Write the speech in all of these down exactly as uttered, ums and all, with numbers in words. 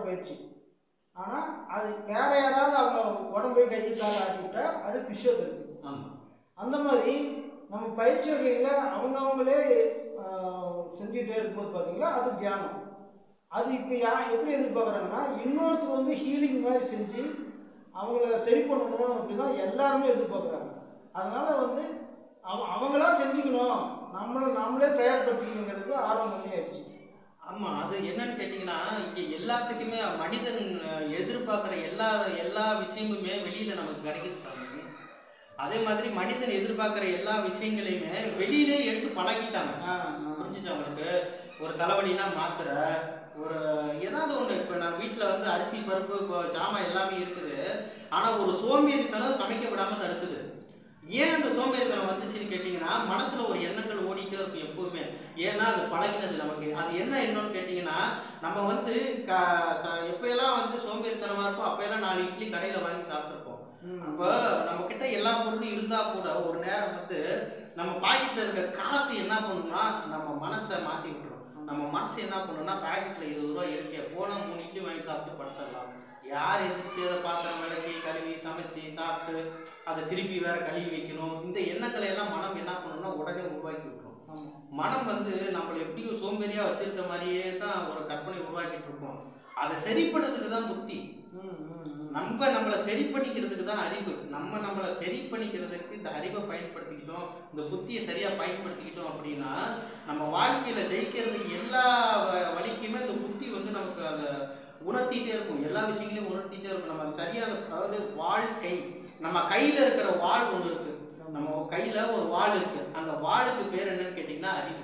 பயிற்சி. ஆனால் அது வேற யாராவது அவங்க உடம்பு கை கால் ஆட்டிவிட்டா அது பிசியோதெரபி. அந்த மாதிரி நம்ம பயிற்சி வகையில் அவங்கவுங்களே செஞ்சுக்கிட்டே இருக்கும்போது பார்த்தீங்களா அது தியானம். அது இப்போ யா எப்படி எதிர்பார்க்குறாங்கன்னா இன்னொருத்தர் வந்து ஹீலிங் மாதிரி செஞ்சு அவங்கள சரி பண்ணணும் அப்படின்னா எல்லாருமே எதிர்பார்க்குறாங்க. அதனால் வந்து அவ அவங்களா செஞ்சுக்கணும், நம்மளை நம்மளே தயார்படுத்திக்கணுங்கிறது ஆர்வம் கம்மியாயிடுச்சு. ஆமாம், அது என்னன்னு கேட்டிங்கன்னா இங்கே எல்லாத்துக்குமே மனிதன் எதிர்பார்க்குற எல்லா எல்லா விஷயமுமே வெளியில் நமக்கு கிடைக்குது. அதே மாதிரி மனிதன் எதிர்பார்க்குற எல்லா விஷயங்களையுமே வெளியிலே எடுத்து பழகிட்டாங்க. புரிஞ்சிச்சு அவங்களுக்கு? ஒரு தலைவலினா மாத்திரை, ஒரு ஏதாவது ஒன்று. இப்போ நான் வீட்டில் வந்து அரிசி பருப்பு இப்போ ஜாமான் எல்லாமே இருக்குது, ஆனால் ஒரு சோம்பேறித்தனம் சமைக்க விடாமல் தடுக்குது. ஏன் அந்த சோம்பேறித்தனம் வந்துச்சுன்னு கேட்டிங்கன்னா மனசில் ஒரு எண்ணங்கள் ஓடிக்கிட்டே இருக்கும் எப்போவுமே. ஏன்னா அது பழகினது நமக்கு. அது என்ன என்னன்னு கேட்டிங்கன்னா நம்ம வந்து க எப்போயெல்லாம் வந்து சோம்பேறித்தனமாக இருக்கும் அப்போயெல்லாம் நாலு இட்லி கடையில் வாங்கி சாப்பிட்ருப்போம். அப்போ நம்மக்கிட்ட எல்லா பொருளும் இருந்தால் கூட ஒரு நேரம் வந்து நம்ம பாக்கெட்டில் இருக்கிற காசு என்ன பண்ணணும்னா நம்ம மனசை மாற்றி விட்டுரும். நம்ம மனசு என்ன பண்ணணும்னா பாக்கெட்டில் இருபது ரூபா இருக்கே போனால் மூணு இட்லி வாங்கி சாப்பிட்டு படுத்துடலாம். யார் எதிர்த்து அதை பாத்திரம் விளக்கி கழுவி சமைச்சு சாப்பிட்டு அதை திருப்பி வேற கழுவி வைக்கணும். இந்த எண்ணங்களை எல்லாம் மனம் என்ன பண்ணணும்னா உடனே உருவாக்கி விட்டுரும். மனம் வந்து நம்மளை எப்படியும் சோம்பேறியா வச்சிருக்க மாதிரியே தான் ஒரு கற்பனை உருவாக்கிட்டு இருக்கோம். அதை சரி பண்ணுறதுக்கு தான் புத்தி. நம்ம நம்மளை சரி பண்ணிக்கிறதுக்கு தான் அறிவு. நம்ம நம்மளை சரி பண்ணிக்கிறதுக்கு இந்த அறிவை பயன்படுத்திக்கிட்டோம், இந்த புத்தியை சரியாக பயன்படுத்திக்கிட்டோம் அப்படின்னா நம்ம வாழ்க்கையில் ஜெயிக்கிறதுக்கு எல்லா வழிக்குமே இந்த புத்தி வந்து நமக்கு அதை உணர்த்திகிட்டே இருக்கும். எல்லா விஷயங்களையும் உணர்த்திகிட்டே இருக்கும். நம்ம அது சரியான, அதாவது வாழ்க்கை நம்ம கையில் இருக்கிற வாழ் ஒன்று இருக்குது. நம்ம கையில் ஒரு வாழ் இருக்குது. அந்த வாளுக்கு பேர் என்னன்னு கேட்டிங்கன்னா அறிவு.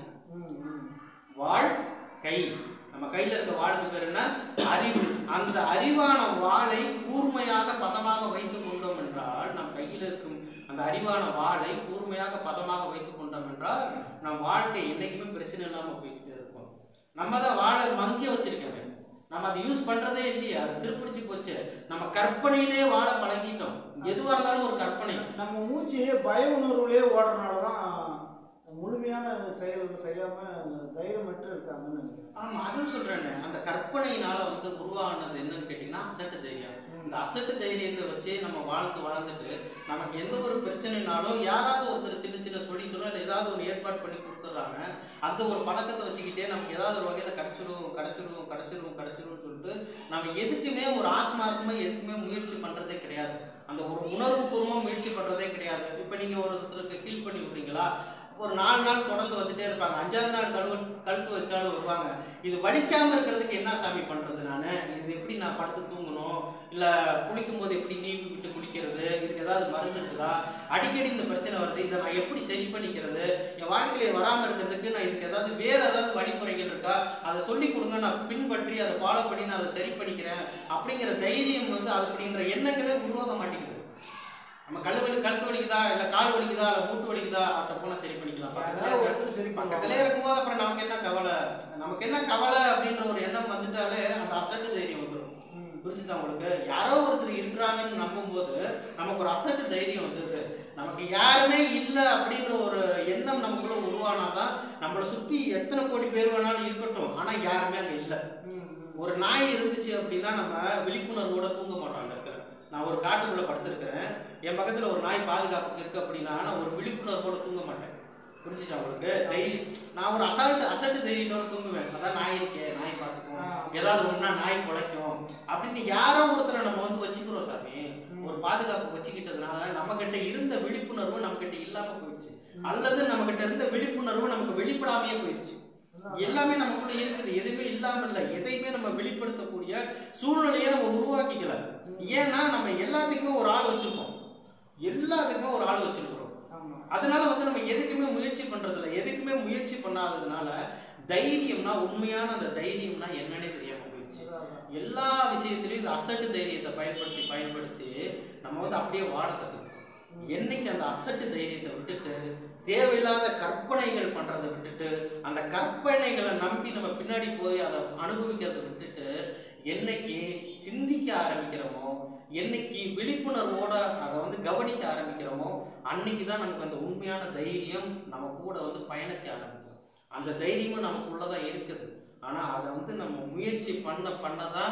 வாழ் கை, நம்ம கையில் இருக்க வாளுக்கு பேர் என்ன? அறிவு. அந்த அறிவான வாளை கூர்மையாக பதமாக வைத்து கொண்டோம் என்றால், நம் கையில் இருக்கும் அந்த அறிவான வாளை கூர்மையாக பதமாக வைத்து கொண்டோம் என்றால் நம் வாழ்க்கை என்றைக்குமே பிரச்சனை இல்லாமல் போயிட்டு இருக்கும். நம்ம தான் வாழை மங்கிய வச்சிருக்கோம், நம்ம அதை யூஸ் பண்ணுறதே இல்லையா, அது திருப்பிடிச்சு போச்சு. நம்ம கற்பனையிலே வாழ பழகிட்டோம். எதுவாக இருந்தாலும் ஒரு கற்பனை. நம்ம மூச்சு பய உணர்வுலேயே ஓடுறதுனால தான் முழுமையான செயல் செய்யாமல் தைரியமற்று இருக்காங்கன்னு நினைக்கிறேன். ஆமாம், அதுவும் சொல்கிறேன்னு. அந்த கற்பனையினால் வந்து உருவானது என்னன்னு கேட்டிங்கன்னா அசட்டு தைரியம். இந்த அசட்டு தைரியத்தை வச்சு நம்ம வாழ்க்கை வாழ்ந்துட்டு நமக்கு எந்த ஒரு பிரச்சனைனாலும் யாராவது ஒருத்தர் சின்ன சின்ன சொல்யூஷனோ இல்லை ஏதாவது ஒரு ஏற்பாடு பண்ணி கொடுத்துட்றாங்க. அந்த ஒரு பழக்கத்தை வச்சுக்கிட்டே நமக்கு ஏதாவது ஒரு வகையில் கிடச்சிடும் கிடச்சிடும் கிடச்சிடும் கிடச்சிடும்னு சொல்லிட்டு நம்ம எதுக்குமே ஒரு ஆத்மார்த்தமாக எதுக்குமே முயற்சி பண்ணுறதே கிடையாது. அந்த ஒரு உணர்வு பூர்வமாக முயற்சி பண்ணுறதே கிடையாது. இப்போ நீங்கள் ஒருத்தருக்கு ஹீல் பண்ணி விட்றீங்களா, ஒரு நாலு நாள் தொடர்ந்து வந்துட்டே இருப்பாங்க. அஞ்சாவது நாள் கழுவு கழுத்து வச்சாலும் வருவாங்க. இது வலிக்காமல் இருக்கிறதுக்கு என்ன சாமி பண்ணுறது, நான் இது எப்படி நான் படுத்து தூங்கணும், இல்லை குளிக்கும் போது எப்படி நீவி விட்டு குளிக்கிறது, இதுக்கு ஏதாவது மருந்து இருக்குதா, அடிக்கடி இந்த பிரச்சனை வருது, இதை நான் எப்படி சரி பண்ணிக்கிறது, என் வாழ்க்கையில் வராமல் இருக்கிறதுக்கு நான் இதுக்கு ஏதாவது வேறு ஏதாவது வழிமுறைகள் இருக்கா, அதை சொல்லி கொடுங்க, நான் பின்பற்றி அதை ஃபாலோ பண்ணி நான் அதை சரி பண்ணிக்கிறேன் அப்படிங்கிற தைரியம் வந்து அது அப்படிங்கிற எண்ணங்களே உருவாக மாட்டேங்குது. நம்ம கழுவலி கழுத்து வலிக்குதா, இல்லை கால் வலிக்குதா, இல்லை மூட்டு வலிக்குதா, அவட்ட போனால் சரி பண்ணிக்கலாம். பக்கத்திலே இருக்கும்போது அப்புறம் நமக்கு என்ன கவலை, நமக்கு என்ன கவலை அப்படின்ற ஒரு எண்ணம் வந்துட்டாலே அந்த அசட்டு தைரியம் வந்துடும். புரிஞ்சுதான் உங்களுக்கு? யாரோ ஒருத்தர் இருக்கிறாங்கன்னு நம்பும்போது நமக்கு ஒரு அசட்டு தைரியம் வந்துருக்கு. நமக்கு யாருமே இல்லை அப்படின்ற ஒரு எண்ணம் நமக்குள்ள உருவானாதான் நம்மளை சுற்றி எத்தனை கோடி பேர் வேணாலும் இருக்கட்டும், ஆனால் யாருமே அங்கே இல்லை. ஒரு நாய் இருந்துச்சு அப்படின்னா நம்ம விழிப்புணர்வோட தூங்க மாட்டோம். அந்த இடத்துல நான் ஒரு காட்டுக்குள்ளே படுத்திருக்கிறேன், என் பக்கத்தில் ஒரு நாய் பாதுகாப்புக்கு இருக்குது அப்படின்னா நான் ஒரு விழிப்புணர்வோடு தூங்க மாட்டேன். புரிஞ்சிச்சா உங்களுக்கு? தைரியம், நான் ஒரு அசால்ட்டு அசட்டு தைரியத்தோடு தூங்குவேன். அதான் நாய் இருக்கே, நாய் பார்த்துக்கும், ஏதாவது ஒன்றா நாய் குலைக்கும் அப்படின்னு யாரோ ஒருத்தரை நம்ம வந்து வச்சுக்கிறோம் சாமி. ஒரு பாதுகாப்பு வச்சுக்கிட்டதுனால நம்மக்கிட்ட இருந்த விழிப்புணர்வு நம்மக்கிட்ட இல்லாமல் போயிடுச்சு, அல்லது நம்மக்கிட்ட இருந்த விழிப்புணர்வு நமக்கு வெளிப்படாமையே போயிடுச்சு. எல்லாமே நமக்குள்ள இருக்குது, எதுவுமே இல்லாமல் இல்லை. எதையுமே நம்ம வெளிப்படுத்தக்கூடிய சூழ்நிலையை நம்ம உருவாக்கிக்கல. ஏன்னா நம்ம எல்லாத்துக்குமே ஒரு ஆள் வச்சிருக்கோம், எல்லாத்துக்குமே ஒரு ஆள் வச்சிருக்கிறோம். அதனால வந்து நம்ம எதுக்குமே முயற்சி பண்றதில்லை. எதுக்குமே முயற்சி பண்ணாததுனால தைரியம்னா, உண்மையான அந்த தைரியம்னா என்னன்னே தெரியாம போயிடுச்சு. எல்லா விஷயத்திலையும் இந்த அசட்டு தைரியத்தை பயன்படுத்தி பயன்படுத்தி நம்ம வந்து அப்படியே வாழ கற்றுக்கணும். என்னைக்கு அந்த அசட்டு தைரியத்தை விட்டுட்டு தேவையில்லாத கற்பனைகள் பண்ணுறதை விட்டுட்டு அந்த கற்பனைகளை நம்பி நம்ம பின்னாடி போய் அதை அனுபவிக்கிறத விட்டுட்டு என்னைக்கு சிந்திக்க ஆரம்பிக்கிறோமோ, என்னைக்கு விழிப்புணர்வோட அதை வந்து கவனிக்க ஆரம்பிக்கிறோமோ, அன்னைக்கு தான் நமக்கு அந்த உண்மையான தைரியம் நம்ம கூட வந்து பயணிக்க ஆரம்பிக்கும். அந்த தைரியமும் நமக்குள்ளதான் இருக்குது. ஆனால் அதை வந்து நம்ம முயற்சி பண்ண பண்ண தான்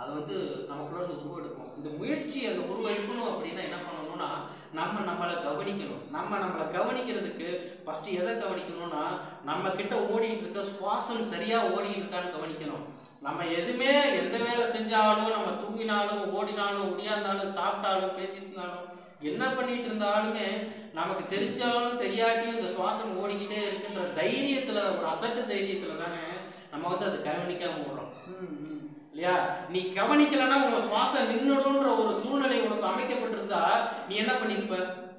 அது வந்து நமக்குள்ள இருந்து உருவெடுக்கும். இந்த முயற்சி அந்த உருவெடுக்கணும் அப்படின்னா என்ன பண்ணணும்னா நம்ம நம்மளை கவனிக்கணும். நம்ம நம்மளை கவனிக்கிறதுக்கு ஃபஸ்ட்டு எதை கவனிக்கணும்னா நம்ம கிட்ட ஓடிட்டு இருக்க சுவாசம் சரியாக ஓடிட்டு இருக்கான்னு கவனிக்கணும். நம்ம எதுவுமே எந்த வேலை செஞ்சாலும், நம்ம தூங்கினாலும் ஓடினாலும் ஒடியாந்தாலும் சாப்பிட்டாலும் பேசிட்டு இருந்தாலும் என்ன பண்ணிட்டு இருந்தாலுமே நமக்கு தெரிஞ்சாலும் தெரியாட்டியும் இந்த சுவாசம் ஓடிக்கிட்டே இருக்குன்ற தைரியத்தில், ஒரு அசட்டு தைரியத்தில் தானே நம்ம வந்து அதை கவனிக்காம ஓடுறோம் இல்லையா? நீ கவனிக்கலன்னா உங்க சுவாசம் நின்றுடுன்ற ஒரு சூழ்நிலை உனக்கு அமைக்கப்பட்டிருந்தா நீ என்ன பண்ணிருப்ப?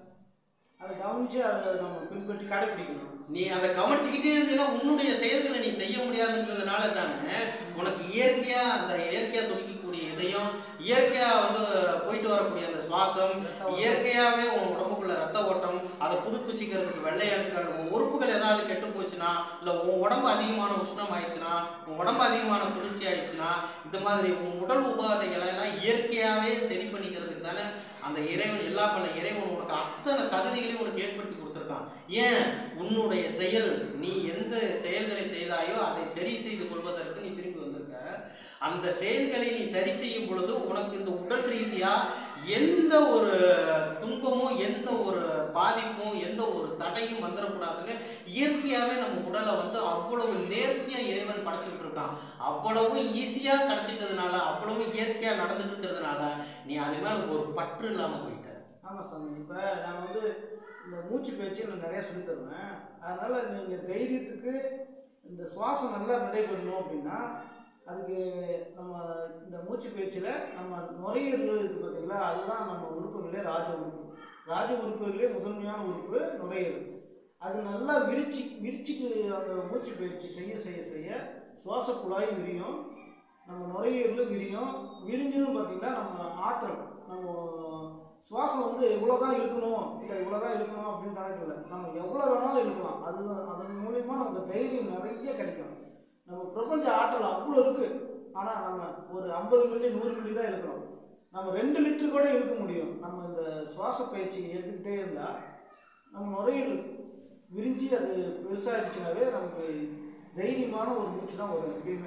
அதை கவனிச்சு அதை நம்ம பின்பற்றி கடைபிடிக்கணும். நீ அதை கவனிச்சுக்கிட்டே இருந்தீங்கன்னா உன்னுடைய செயல்களை நீ செய்ய முடியாதுன்றதுனால தானே உனக்கு இயற்கையா அந்த இயற்கையா துடிக்கக்கூடிய இதயம், இயற்கையா வந்து போயிட்டு வரக்கூடிய அந்த சுவாசம், இயற்கையாவே உன் உடம்புக்குள்ள ரத்த ஓட்டம், அதை புதுப்பிச்சுக்கிறதுக்கு வெள்ளை அணுக்கள், உன் உறுப்புகள் ஏதாவது கெட்டு போச்சுன்னா, இல்லை உன் உடம்பு அதிகமான உஷ்ணம் ஆயிடுச்சுன்னா, உன் உடம்பு அதிகமான குளிர்ச்சி ஆயிடுச்சுன்னா, இந்த மாதிரி உன் உடல் உபாதைகளை எல்லாம் இயற்கையாவே சரி பண்ணிக்கிறதுக்கு தானே அந்த இறைவன், எல்லா பல இறைவன் உனக்கு அத்தனை தகுதிகளையும் உனக்கு ஏற்படுத்தி கொடுத்துருக்கான். ஏன்? உன்னுடைய செயல், நீ எந்த செயல்களை செய்தாயோ அதை சரி செய்து கொள்வதற்கு நீ திரும்பி வந்திருக்க. அந்த செயல்களை நீ சரி செய்யும் பொழுது உனக்கு இந்த உடல் ரீதியா எந்த ஒரு துன்பமும், எந்த ஒரு பாதிப்பும், எந்த ஒரு தடையும் வந்துடக்கூடாதுன்னு இயற்கையாகவே நம்ம உடலை வந்து அவ்வளவு நேர்த்தியாக இறைவன் படைச்சிட்டு இருக்கான். அவ்வளவு ஈஸியாக கிடச்சிட்டதுனால, அவ்வளவு இயற்கையாக நடந்துட்டு இருக்கிறதுனால நீ அது மேலே ஒரு பற்று இல்லாமல் போயிட்ட. ஆமாம் சாமி. இப்போ நான் வந்து இந்த மூச்சு பயிற்சி நான் நிறையா சொல்லி தருவேன். அதனால் நீங்கள் தைரியத்துக்கு இந்த சுவாசம் நல்லா நடைபெறணும் அப்படின்னா அதுக்கு நம்ம இந்த மூச்சு பயிற்சியில் நம்ம நுரையீரல் இருக்குது பார்த்தீங்களா, அதுதான் நம்ம உறுப்புகளே ராஜ உறுப்பு. ராஜ உறுப்புகளே முதன்மையான உறுப்பு நுரையீரல். அது நல்லா விரிச்சு விரிச்சுக்கு அந்த மூச்சு பயிற்சி செய்ய செய்ய செய்ய சுவாச குழாயும் விரியும், நம்ம நுரையீரலும் விரியும். விரிஞ்சதுன்னு பார்த்திங்கன்னா நம்ம ஆற்றல், நம்ம சுவாசம் வந்து எவ்வளோ தான் இழுக்கணும், இல்லை இவ்வளோ தான் இழுக்கணும் அப்படின்னு கணக்கு இல்லை, நம்ம எவ்வளோ வேணாலும் இழுக்கலாம். அது அதன் மூலிமா நமக்கு தைரியம் நிறைய கிடைக்கும். நம்ம பிரபஞ்ச ஆற்றல் அவ்வளோ இருக்குது. ஆனால் நம்ம ஒரு ஐம்பது மில்லி நூறு மில்லி தான் இழுக்கிறோம். நம்ம ரெண்டு லிட்டர் கூட இழுக்க முடியும். நம்ம இந்த சுவாச பயிற்சி எடுத்துக்கிட்டே இருந்தால் நம்ம நுரையீரல் விரிஞ்சு அது பெருசாகிடுச்சுனாவே நமக்கு தைரியமான ஒரு மூச்சு தான் வரும் எப்பயுமே.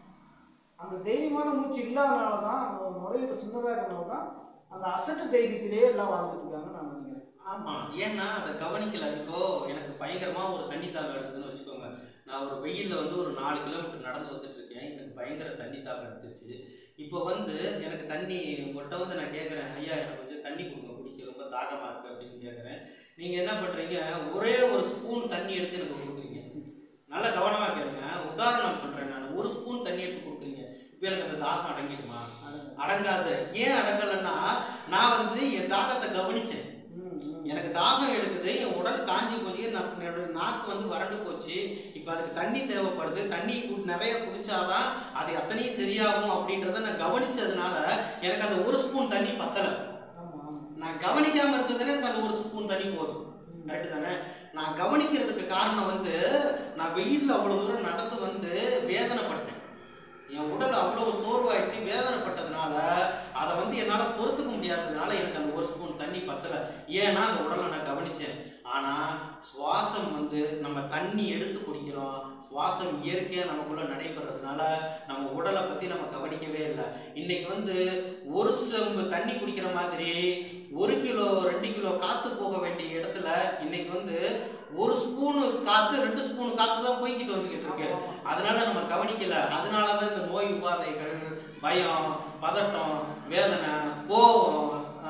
அந்த தைரியமான மூச்சு இல்லாதனால தான், நம்ம நுரையீரல் சின்னதாக இருக்கிறனால தான் அந்த அசட்டு தைரியத்திலே எல்லாம் வாழ்ந்துட்டு இருக்காங்க நான் நினைக்கிறேன். ஆமாம், ஏன்னா அதை கவனிக்கல. இப்போது எனக்கு பயங்கரமாக ஒரு தண்ணி தாகம் எடுக்குதுன்னு வச்சுக்கோங்க. நான் ஒரு வெயிலில் வந்து ஒரு நாலு கிலோமீட்டர் நடந்து வந்துட்டு இருக்கேன். எனக்கு பயங்கர தண்ணி தாகம் எடுத்துச்சு. இப்போ வந்து எனக்கு தண்ணி உங்கள்கிட்ட வந்து நான் கேட்குறேன், ஐயா எனக்கு கொஞ்சம் தண்ணி கொடுங்க, குடிக்க ரொம்ப தாகமாக இருக்குது அப்படின்னு கேட்குறேன். நீங்கள் என்ன பண்ணுறீங்க, ஒரே ஒரு ஸ்பூன் தண்ணி எடுத்து எனக்கு கொடுக்குறீங்க. நல்லா கவனமாக கேளுங்க, உதாரணம் சொல்கிறேன். நான் ஒரு ஸ்பூன் தண்ணி எடுத்து கொடுக்குறீங்க. இப்போ எனக்கு அந்த தாகம் அடங்கிடுமா? அடங்காது. ஏன் அடங்கலைன்னா நான் வந்து என் தாகத்தை கவனித்தேன். எனக்கு தாகம் எடுக்குது, என் உடல் காஞ்சி போச்சு, என்னுடைய நாக்கு வந்து வறண்டு போச்சு, இப்போ அதுக்கு தண்ணி தேவைப்படுது, தண்ணி நிறைய குடிச்சாதான் அது அத்தனையும் சரியாகும் அப்படின்றத நான் கவனிச்சதுனால எனக்கு அந்த ஒரு ஸ்பூன் தண்ணி பத்தலை. நான் கவனிக்காமல் இருந்ததுன்னா எனக்கு அந்த ஒரு ஸ்பூன் தண்ணி போதும். கரெக்டு தானே? நான் கவனிக்கிறதுக்கு காரணம் வந்து நான் வெயிலில் அவ்வளோ தூரம் நடந்து வந்து வேதனைப்பட்டேன். என் உடல் அவ்வளோ சோர்வாயிடுச்சு, வேதனைப்பட்டதுனால அதை வந்து என்னால் பொறுத்துக்க முடியாததுனால எனக்கு அந்த ஒரு ஸ்பூன் தண்ணி பத்தலை. ஏன்னா அந்த உடலை நான் கவனித்தேன். ஆனால் சுவாசம் வந்து நம்ம தண்ணி எடுத்து குடிக்கிறோம், சுவாசம் இயற்கையாக நமக்குள்ளே நடைபெறதுனால நம்ம உடலை பற்றி நம்ம கவனிக்கவே இல்லை. இன்றைக்கி வந்து ஒரு செம்பு தண்ணி குடிக்கிற மாதிரி ஒரு கிலோ ரெண்டு கிலோ காற்று போக வேண்டிய இடத்துல இன்னைக்கு வந்து ஒரு ஸ்பூனு காற்று ரெண்டு ஸ்பூனு காற்று தான் போய்கிட்டு வந்துக்கிட்டு இருக்கு. அதனால நம்ம கவனிக்கல. அதனால தான் இந்த நோய் உபாதைகள், பயம், பதட்டம், வேதனை, கோபம்,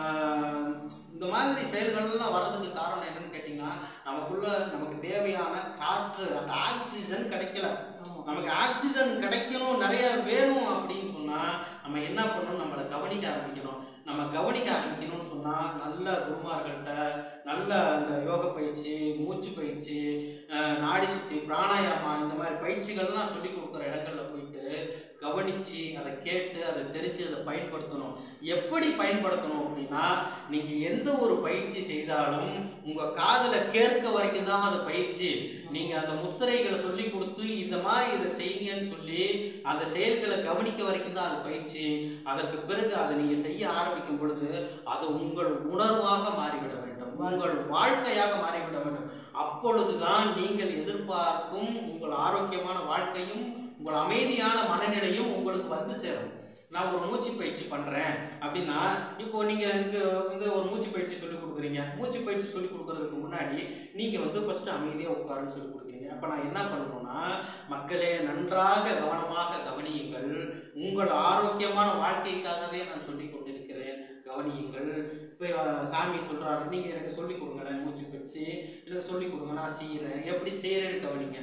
இந்த மாதிரி செயல்கள்லாம் வர்றதுக்கு காரணம் என்னன்னு கேட்டிங்கன்னா நமக்குள்ள நமக்கு தேவையான காற்று, அந்த ஆக்சிஜன் கிடைக்கல. நமக்கு ஆக்சிஜன் கிடைக்கணும், நிறைய வேணும் அப்படின்னு சொன்னால் நம்ம என்ன பண்ணணும், நம்மளை கவனிக்க ஆரம்பிக்கணும். நம்ம கவனிக்க ஆரம்பிக்கணும்னு சொன்னால் நல்ல குருமார்கள்ட்ட நல்ல அந்த யோக பயிற்சி, மூச்சு பயிற்சி, நாடி சுத்தி, பிராணாயாமா, இந்த மாதிரி பயிற்சிகள்லாம் சொல்லி கொடுக்குற இடங்களில் போயிட்டு கவனித்து அதை கேட்டு அதை தெரிஞ்சு அதை பயன்படுத்தணும். எப்படி பயன்படுத்தணும் அப்படின்னா, நீங்கள் எந்த ஒரு பயிற்சி செய்தாலும் உங்கள் காதில் கேட்க வரைக்கும் தான் அந்த பயிற்சி. நீங்கள் அந்த முத்திரைகளை சொல்லி கொடுத்து இந்த மாதிரி இதை செய்யுங்கன்னு சொல்லி அந்த செயல்களை கவனிக்க வரைக்கும் தான் அது பயிற்சி. அதற்கு பிறகு அதை நீங்கள் செய்ய ஆரம்பிக்கும் பொழுது அது உங்கள் உணர்வாக மாறிவிட வேண்டும், உங்கள் வாழ்க்கையாக மாறிவிட வேண்டும். அப்பொழுதுதான் நீங்கள் எதிர்பார்க்கும் உங்கள் ஆரோக்கியமான வாழ்க்கையும் உங்கள் அமைதியான மனநிலையும் உங்களுக்கு வந்து சேரும். நான் ஒரு மூச்சு பயிற்சி பண்ணுறேன் அப்படின்னா, இப்போ நீங்கள் எனக்கு வந்து ஒரு மூச்சு பயிற்சி சொல்லிக் கொடுக்குறீங்க. மூச்சு பயிற்சி சொல்லிக் கொடுக்குறதுக்கு முன்னாடி நீங்கள் வந்து ஃபஸ்ட்டு அமைதியாக உட்காருன்னு சொல்லிக் கொடுக்குறீங்க. அப்போ நான் என்ன பண்ணணும்னா, மக்களே நன்றாக கவனமாக கவனியுங்கள், உங்கள் ஆரோக்கியமான வாழ்க்கைக்காகவே நான் சொல்லிக் கொண்டிருக்கிறேன், கவனியுங்கள். இப்போ சாமி சொல்கிறாரு, நீங்கள் எனக்கு சொல்லிக் கொடுங்களேன் மூச்சு பயிற்சி, எனக்கு சொல்லிக் கொடுங்க, நான் செய்கிறேன், எப்படி செய்கிறேன்னு கவனிங்க.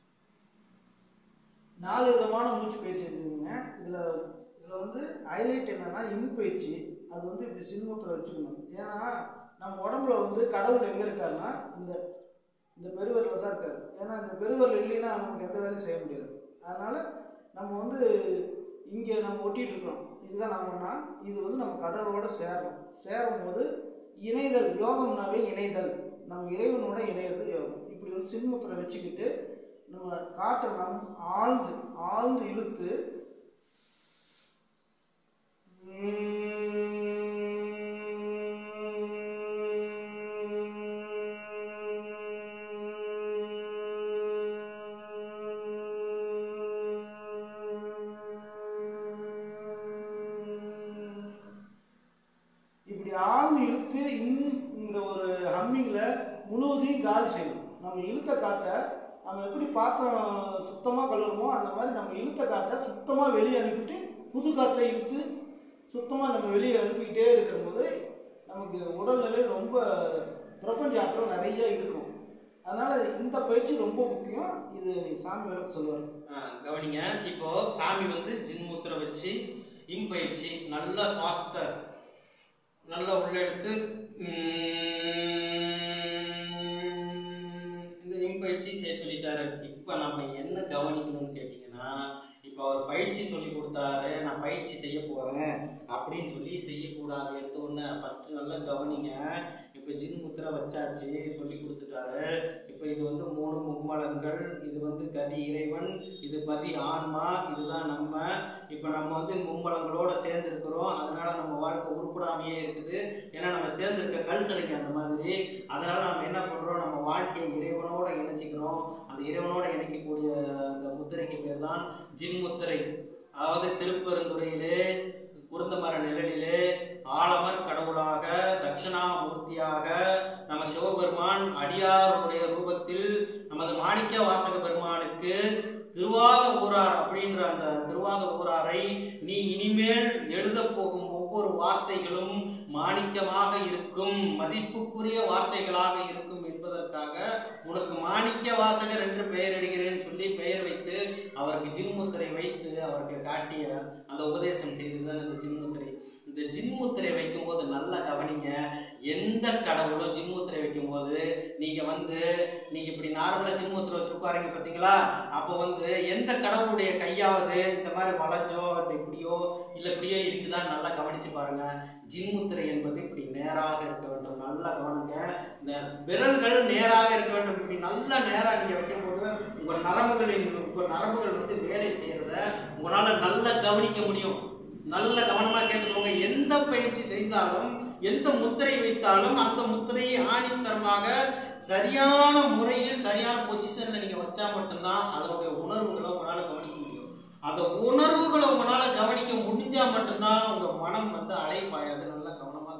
நாலு விதமான மூச்சு பயிற்சி இருக்குதுங்க. இதில் இதில் வந்து ஹைலைட் என்னென்னா இன் பயிற்சி. அது வந்து இப்படி சின்முத்திரை வச்சுக்கணும். ஏன்னா நம்ம உடம்புல வந்து கடவுள் எங்கே இருக்காருன்னா இந்த இந்த பெருவரில் தான் இருக்காரு. ஏன்னா இந்த பெருவரில் இல்லைன்னா நமக்கு எந்த வேலையும் செய்ய முடியாது. அதனால் நம்ம வந்து இங்கே நம்ம ஒட்டிகிட்டு இருக்கிறோம். இதுதான் நம்மனா இது வந்து நம்ம கடவுளோட சேரணும். சேரும் போது இணைதல், யோகம்னாவே இணைதல், நம்ம இறைவனோட இணையது யோகம். இப்படி வந்து சின்முத்திரை வச்சுக்கிட்டு நம்ம காற்றை நம் ஆழ்ந்து ஆழ்ந்து இழுத்து இப்படி ஆழ்ந்து இழுத்து இங்கிற ஒரு ஹம்மிங்கில் முழுவதையும் காலி செய்யணும். நம்ம இழுத்த காற்றை நம்ம எப்படி பாத்திரம் சுத்தமாக கழுவுறோமோ அந்த மாதிரி நம்ம இழுத்த காற்றை சுத்தமாக வெளியே அனுப்பிட்டு புது காற்றை இழுத்து சுத்தமாக நம்ம வெளியே அனுப்பிக்கிட்டே இருக்கிறபோது நமக்கு உடல்நிலை ரொம்ப பிரபஞ்ச ஆற்றல் நிறைய இருக்கும். அதனால் இந்த பயிற்சி ரொம்ப முக்கியம். இது சாமி விளக்க சொல்லுவார். கவனிங்க. இப்போது சாமி வந்து ஜின்முத்திரை வச்சு இம் பயிற்சி நல்லா சுவாசத்தை நல்லா உள்ள எடுத்து இந்த இம் பயிற்சி செய்ய சொல்லிட்டாரு. இப்போ நம்ம என்ன கவனிக்கணும்னு கேட்டிங்கன்னா, இப்போ அவர் பயிற்சி சொல்லி கொடுத்தாரு, நான் பயிற்சி செய்ய போகிறேன் அப்படின்னு சொல்லி செய்யக்கூடாது. எடுத்த உடனே ஃபஸ்ட்டு நல்லா கவனிங்க. இப்போ ஜின்முத்திரை வச்சாச்சு, சொல்லி கொடுத்துட்டாரு. இப்போ இது வந்து மூணு மும்மலங்கள், இது வந்து கதி இறைவன், இது பதி ஆன்மா, இதுதான் நம்ம. இப்போ நம்ம வந்து மும்மலங்களோட சேர்ந்துருக்கிறோம். அதனால் நம்ம வாழ்க்கை உருப்படாமையே இருக்குது. ஏன்னா நம்ம சேர்ந்துருக்க கல் சடைக்கு அந்த மாதிரி. அதனால் நம்ம என்ன பண்ணுறோம், நம்ம வாழ்க்கையை இறைவனோட இணைச்சிக்கிறோம். அந்த இறைவனோட இணைக்கக்கூடிய அந்த முத்திரைக்கு பேர் தான் ஜின்முத்திரை. அதாவது திருப்பெருந்துறையிலே குருந்தமர நிழலிலே ஆலமர் கடவுளாக தட்சிணாமூர்த்தியாக நம்ம சிவபெருமான் அடியாருடைய ரூபத்தில் நமது மாணிக்க வாசக பெருமானுக்கு திருவாத ஊரார் அப்படின்ற அந்த திருவாத ஊராரை நீ இனிமேல் எழுத போகும் ஒவ்வொரு வார்த்தைகளும் மாணிக்கமாக இருக்கும், மதிப்புக்குரிய வார்த்தைகளாக இருக்கும் என்பதற்காக உனக்கு மாணிக்க வாசகர் என்று பெயரிடுகிறேன் சொல்லி பெயர் வைத்து அவருக்கு ஜின்முத்திரை வைத்து அவருக்கு காட்டிய அந்த உபதேசம் செய்துதான் இந்த ஜின்முத்திரை. இந்த ஜின்முத்திரை வைக்கும்போது நல்லா கவனிங்க. எந்த கடவுளும் ஜின்முத்திரை வைக்கும்போது நீங்கள் வந்து நீங்கள் இப்படி நார்மலாக ஜின்முத்திரை வச்சு உட்காருங்க பார்த்தீங்களா, அப்போ வந்து எந்த கடவுளுடைய கையாவது இந்த மாதிரி வளைஞ்சோ இல்லை இப்படியோ இல்லை இப்படியோ இருக்குதான்னு நல்லா கவனித்து பாருங்கள். ஜின்முத்திரை என்பது இப்படி நேராக இருக்க வேண்டும். நல்லா கவனிங்க. இந்த விரல்கள் நேராக இருக்க வேண்டும். இப்படி நல்லா நேராக நீங்கள் வைக்கும்போது உங்கள் நரம்புகளின் உங்கள் நரம்புகள் வந்து வேலை செய்கிறத உங்களால் நல்லா கவனிக்க முடியும். நல்ல கவனமாக கேட்டுக்கோங்க. எந்த பயிற்சி செய்தாலும் எந்த முத்திரை வைத்தாலும் அந்த முத்திரையை ஆணித்தரமாக சரியான முறையில் சரியான பொசிஷனில் நீங்கள் வச்சா மட்டும்தான் அதனுடைய உணர்வுகளை உங்களால் கவனிக்க முடியும். அந்த உணர்வுகளை உங்களால் கவனிக்க முடிஞ்சால் மட்டும்தான் உங்கள் மனம் வந்து அலைப்பாயாது. நல்லா கவனமாக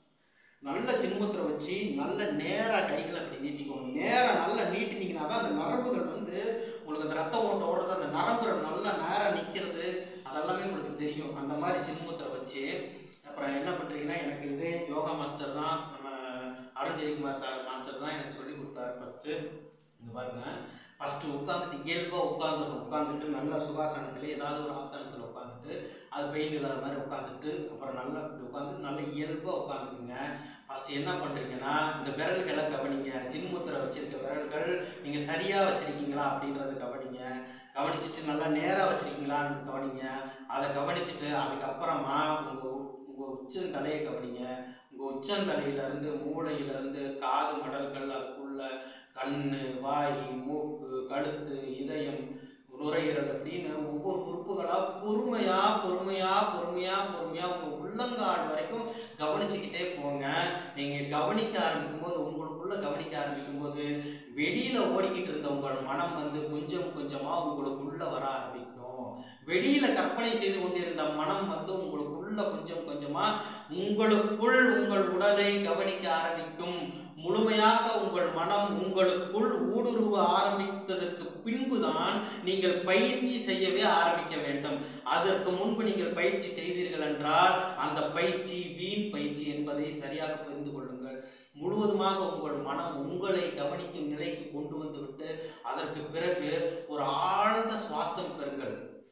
நல்ல ஜின்முத்திரை வச்சு நல்ல நேராக கைகளை அப்படி நீட்டிக்கணும். நேராக நல்லா நீட்டினீங்கன்னா தான் அந்த நரம்புகள் வந்து உங்களுக்கு அந்த ரத்த ஓட்டம் ஓடுறது, அந்த நரம்புகள் நல்லா நேராக நிற்கிறது, அதெல்லாமே உங்களுக்கு தெரியும். அந்த மாதிரி ஜின்முத்திரை வச்சு அப்புறம் என்ன பண்ணுறீங்கன்னா, எனக்கு இதே யோகா மாஸ்டர் தான், நம்ம அருண் ஜெயக்குமார் சார் மாஸ்டர் தான் எனக்கு சொல்லி கொடுத்தாரு. ஃபஸ்ட்டு இங்கே பாருங்கள், ஃபஸ்ட்டு உட்காந்துட்டு இயல்பாக உட்காந்துட்டு உட்காந்துட்டு நல்லா சுகாசனத்தில் ஏதாவது ஒரு ஆசனத்தில் உட்காந்துட்டு அது பெயின் இல்லாத மாதிரி உட்காந்துட்டு அப்புறம் நல்லா இப்படி உட்காந்து நல்லா இயல்பாக உட்காந்துக்குங்க. ஃபஸ்ட்டு என்ன பண்ணுறீங்கன்னா, இந்த விரல்களை கவனிங்க. ஜின்முத்திரை வச்சுருக்க விரல்கள் நீங்கள் சரியாக வச்சுருக்கீங்களா அப்படின்றத கவனிங்க. கவனிச்சுட்டு நல்லா நேராக வச்சுருக்கீங்களான்னு கவனிங்க. அதை கவனிச்சுட்டு அதுக்கப்புறமா உங்கள் உங்கள் உச்சந்தலையை கவனிங்க. உங்கள் உச்சந்தலையிலேருந்து மூளையிலேருந்து காது மடல்கள், அதுக்குள்ள கண், வாய், மூக்கு, கழுத்து, இதயம், நுரையீரல் அப்படின்னு ஒவ்வொரு உறுப்புகளாக பொறுமையாக பொறுமையாக பொறுமையாக பொறுமையாக உங்கள் உள்ளங்கால் வரைக்கும் கவனிச்சுக்கிட்டே போங்க. நீங்கள் கவனிக்க ஆரம்பிக்கும் போது உங்களுக்குள்ளே கவனிக்க ஆரம்பிக்கும் போது வெளியில் ஓடிக்கிட்டு இருந்த உங்கள் மனம் வந்து கொஞ்சம் கொஞ்சமாக உங்களுக்குள்ளே வர ஆரம்பிக்கும். வெளியில கற்பனை செய்து கொண்டிருந்த மனம் வந்து உங்களுக்குள்ள கொஞ்சம் கொஞ்சமா உங்களுக்குள் உங்கள் உடலை கவனிக்க ஆரம்பிக்கும். முழுமையாக உங்கள் மனம் உங்களுக்குள் ஊடுருவ ஆரம்பித்ததற்கு பின்புதான் நீங்கள் பயிற்சி செய்யவே ஆரம்பிக்க வேண்டும். அதற்கு முன்பு நீங்கள் பயிற்சி செய்தீர்கள் என்றால் அந்த பயிற்சி வீண் பயிற்சி என்பதை சரியாக புரிந்து கொள்ளுங்கள். முழுவதுமாக உங்கள் மனம் உங்களை கவனிக்கும் நிலைக்கு கொண்டு வந்துவிட்டு அதற்கு பிறகு ஒரு ஆழ்ந்த சுவாசம் பெறுங்கள்.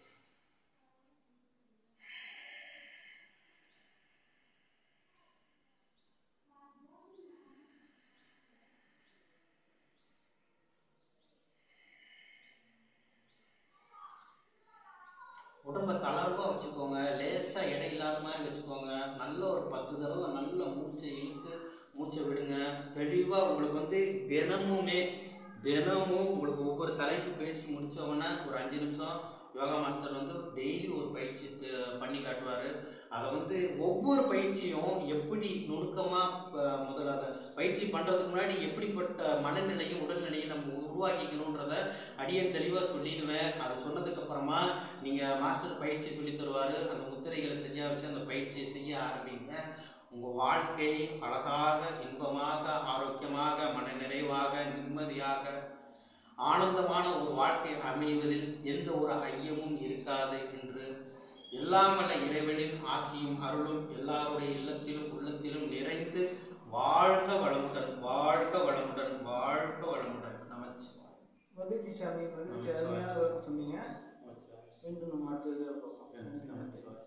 உடம்பை தளர்வாக வச்சுக்கோங்க, லேசாக எடை இல்லாத மாதிரி வச்சுக்கோங்க. நல்ல ஒரு பத்து தடவை நல்ல மூச்சை இழுத்து மூச்சை விடுங்க. தெளிவாக உங்களுக்கு வந்து தினமுமே தினமும் உங்களுக்கு ஒவ்வொரு தலைப்பு பேசி முடித்தவொன்னே ஒரு அஞ்சு நிமிஷம் யோகா மாஸ்டர் வந்து டெய்லி ஒரு பயிற்சி பண்ணி காட்டுவார். அதை வந்து ஒவ்வொரு பயிற்சியும் எப்படி நுணுக்கமாக முதல்ல அதை பயிற்சி பண்ணுறதுக்கு முன்னாடி எப்படிப்பட்ட மனநிலையும் உடல்நிலையும் நம்ம உருவாக்கிக்கணுன்றத அடியேன் தெளிவாக சொல்லிடுவேன். அதை சொன்னதுக்கப்புறமா நீங்கள் மாஸ்டர் பயிற்சி சொல்லி தருவார். அந்த முத்திரைகளை சரியாக வச்சு அந்த பயிற்சியை செய்ய ஆரம்பிங்க. உங்கள் வாழ்க்கை அழகாக, இன்பமாக, ஆரோக்கியமாக, மன நிறைவாக, நிம்மதியாக, ஆனந்தமான ஒரு வாழ்க்கை அமைவதில் எந்த ஒரு ஐயமும் இருக்காது என்று எல்லாம் வல்ல இறைவனின் ஆசியும் அருளும் எல்லாருடைய இல்லத்திலும் உள்ளத்திலும் நிறைந்து வாழ்க வளமுடன், வாழ்க வளமுடன், வாழ்க வளமுடன். நமச்சிவாய். மகிழ்ச்சி சாமி, மகிழ்ச்சி. அருமையான சொன்னீங்க. மீண்டும் நம்ம அடுத்த வீடியோவில் பார்ப்போம். நமச்சிவாய்.